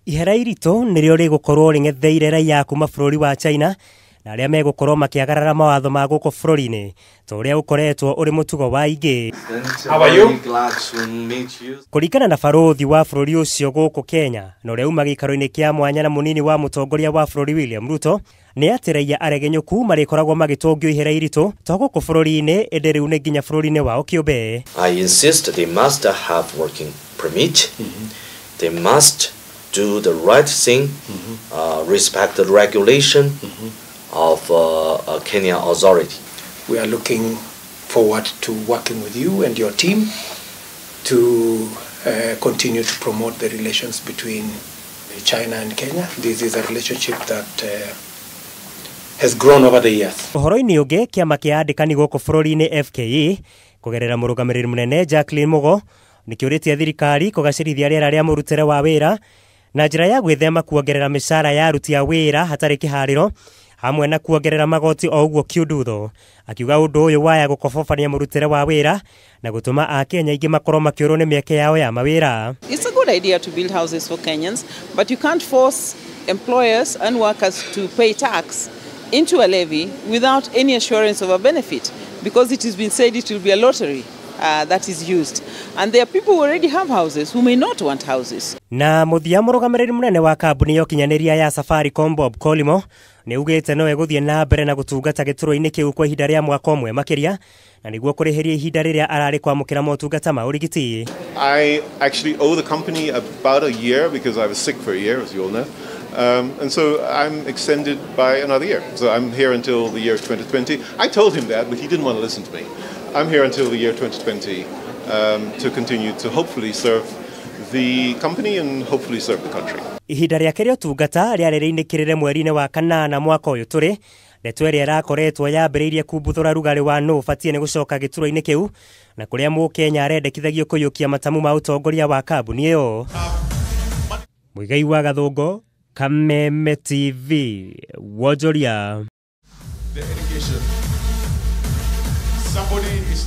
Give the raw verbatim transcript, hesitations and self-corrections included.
Ihera irito nĩrĩo rĩgũkorwo rĩng'etheire raia kuma bũrũri wa China na arĩa megũkorwo makĩagarara mawatho ma gũkũ bũrũri-inĩ ta ũrĩa ũkoretwo ũrĩ mũtugo wa aingĩ. Kũringana na barothi wa bũrũri ũcio gũkũ Kenya na ũrĩa uma gĩikaro-inĩ kĩa mwanya na mũnini wa mũtongoria wa bũrũri William Ruto, nĩ atĩ raia aregenyũku marĩkoragwo magĩtongio ihera iritũ to gũkũ bũrũri-inĩ ĩndĩ rĩu nĩ nginya bũrũri-inĩ wao kĩũmbe. I insist they must have working permit. Mm-hmm. They must do the right thing, mm-hmm. uh, respect the regulation mm-hmm. of uh, uh, Kenya authority. We are looking forward to working with you and your team to uh, continue to promote the relations between China and Kenya. This is a relationship that uh, has grown over the years. Ũhoro-inĩ ũngĩ, kĩama kĩa andĩkani gũkũ bũrũri-inĩ F K A kũgerera mũrũgamĩrĩri mũnene Jacqueline Mugo nĩkĩũrĩtie thirikari kũgacĩrithia rĩera rĩa mũrutĩre wa wĩra na njĩra ya gwĩthema kuongerera mĩcara ya aruti a wĩra hatarĩ kĩharĩro hamwe na kuongerera magoti o ũguo kiũndutho. Akiuga ũndũ ũyũ waya gũkobobania mũrutĩre wa wĩra na gũtũma Akenya aingĩ makorwo makĩũrwo nĩ mĩeke yao ya mawĩra. It's a good idea to build houses for Kenyans, but you can't force employers and workers to pay tax into a levy without any assurance of a benefit, because it has been said it will be a lottery uh, that is used, and there are people who already have houses who may not want houses. Na muthia mũrũgamĩrĩri mũnene wa kambuni ya ũkinyanĩria ya Safaricom Bob Colimo nĩ ugĩte no egũthiĩ na mbere na gũtungata gĩturwa-inĩ kĩu kwa ihinda rĩa mwaka ũmwe makĩria na nĩguo kũrĩhĩria ihinda rĩrĩa ararĩ kwamũkĩra motungata ma ũrigiti. I actually owe the company about a year because I was sick for a year, as you all know. Um, and so I'm extended by another year. So I'm here until the year twenty twenty. I told him that, but he didn't want to listen to me. I'm here until the year twenty twenty um, to continue to hopefully serve the company and hopefully serve the country. Ihinda rĩake rĩa ũtungata rĩarĩ rĩinĩkĩrĩre mweri-inĩ wa kanana mwaka ũyũ tũrĩ, ndeto ĩrĩa ĩrakoretwo yambĩrĩirie kumbuthũra rugarĩ wa nũ ũbatiĩ nĩ gũcoka gĩturwa-inĩ kĩu na kũrĩa Mũkenya arendekithagio kũiyũkia matamu ma ũtongoria wa kambuni ĩyo. Mũigai wa Gathũngũ, Kameme T V, Wonjoria.